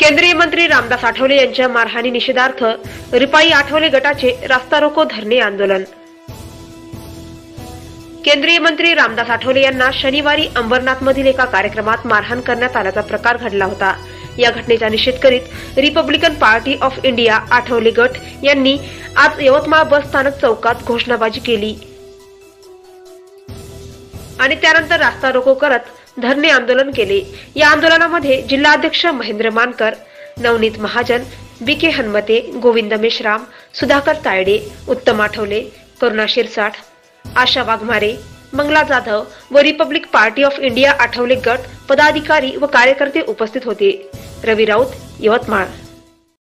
केंद्रीय मंत्री रामदास आठवले यांच्या मारहाणी निषेधार्थ रिपाई आठवले गटाचे रास्ता रोको धरणे आंदोलन। केंद्रीय मंत्री रामदास आठवले यांना शनिवारी अंबरनाथ मधील एका कार्यक्रमात मारहाण करण्यात आल्याचा प्रकार घडला होता। या घटनेचा निषेध करीत republican party of India Athawale गट यांनी आज यवतमाळ बस स्थानक चौकात घोषणाबाजी केली आणि त्यानंतर रास्ता रोको करत धरणे आंदोलन केले। या आंदोलनामध्ये जिल्हाध्यक्ष महेंद्र मानकर, नवनीत महाजन, बीके हनुमते, गोविंद मेश्राम, सुधाकर तायडे, उत्तम आठवले, करुणा शिरसाट, आशा वाघमारे, मंगला जाधव व republic party of India Athawale गट पदाधिकारी व कार्यकर्ते उपस्थित होते। रवी राऊत, यवतमाळ।